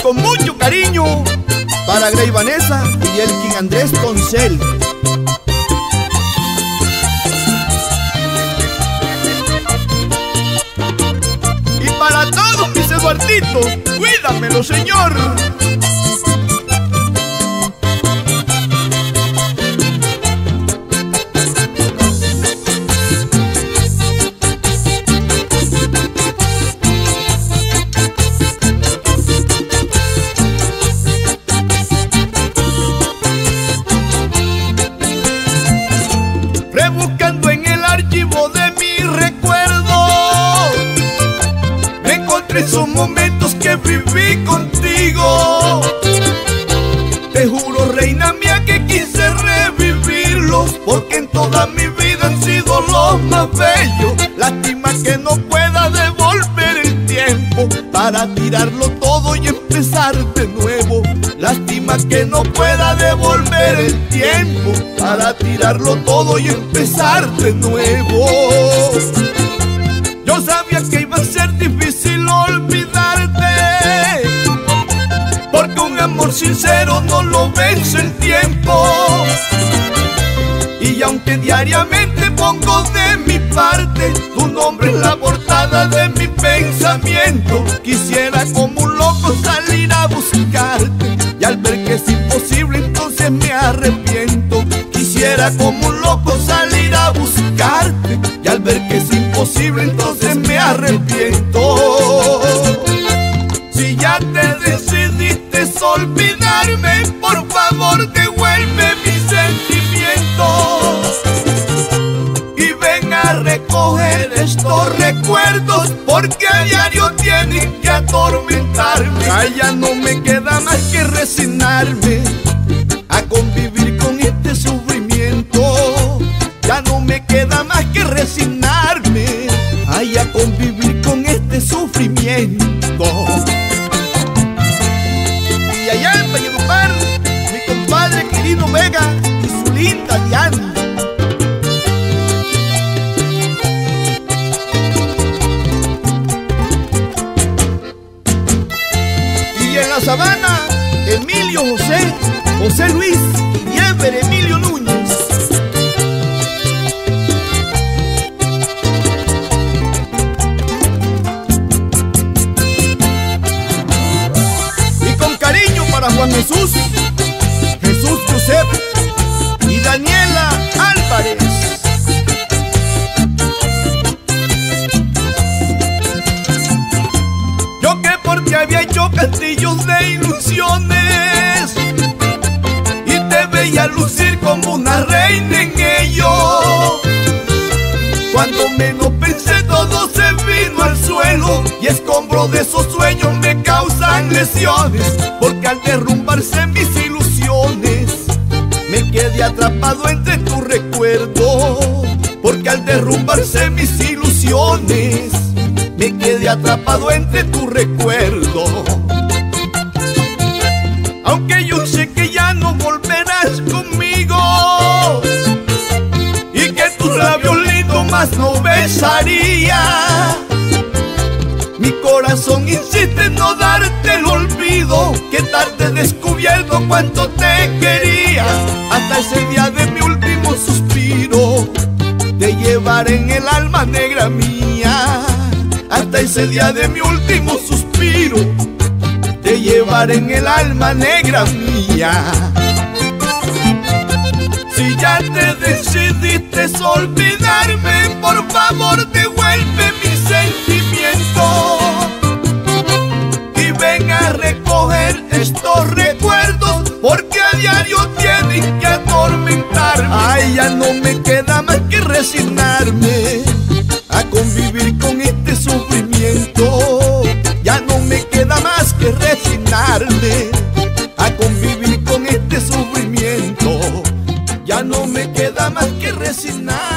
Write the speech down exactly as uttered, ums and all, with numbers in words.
con mucho cariño para Grey Vanessa y Elkin Andrés Poncel. Y para todos mis Eduarditos, cuídamelo, Señor. Rebuscando en el archivo de mi recuerdo, me encontré esos momentos que viví contigo. Te juro, reina mía, que quise revivirlos, porque en toda mi vida han sido los más bellos. Lástima que no pueda devolver el tiempo para tirarlo todo y empezar de nuevo. Lástima que no pueda devolver el tiempo para tirarlo todo y empezar de nuevo. Yo sabía que iba a ser difícil olvidarte, porque un amor sincero no lo vence el tiempo. Y aunque diariamente pongo de mi parte tu nombre en la portada de mi pensamiento, quisiera como un loco salir a buscarte, y al ver que es imposible entonces me arrepiento. Quisiera como un loco salir a buscarte, y al ver que es imposible entonces me arrepiento. Si ya te decidiste olvidarme, por favor devuelve mis sentimientos y ven a recoger estos recuerdos, porque a diario tienen que atormentarme. Ay, ya no me queda más que resignarme a convivir con este sufrimiento. Ya no me queda más que resignarme, ay, a convivir con este sufrimiento. Y allá en Valledupar, mi compadre Quirino Vega y su linda Diana. Y en la Sabana, Emilio José, José Luis y Ever Emilio Núñez. Y con cariño para Juan Jesús, Jesús Josep y Daniela Álvarez. Yo que por ti había hecho castillos de ilusiones y te veía lucir como una reina en ello. Cuando menos pensé todo se vino al suelo, y escombros de esos sueños me causan lesiones, porque al derrumbarse mis ilusiones me quedé atrapado entre tu recuerdo. Porque al derrumbarse mis ilusiones me quedé atrapado entre tu recuerdo. Aunque yo sé que ya no volverás conmigo y que tus labios lindos más no besaría, mi corazón insiste en no darte el olvido, que tarde descubierto cuánto te quería. Hasta ese día de mi último suspiro te llevaré en el alma, negra mía. Hasta ese día de mi último suspiro te llevaré en el alma, negra mía. Si ya te decidiste olvidarme, por favor devuelve mi sentimiento y ven a recoger estos recuerdos, porque a diario tienen que atormentarme. Ay, ya no me queda más que resignarme a convivir con este sufrimiento. Ya no me queda más que resignarme a convivir con este sufrimiento. Ya no me queda más que resignar.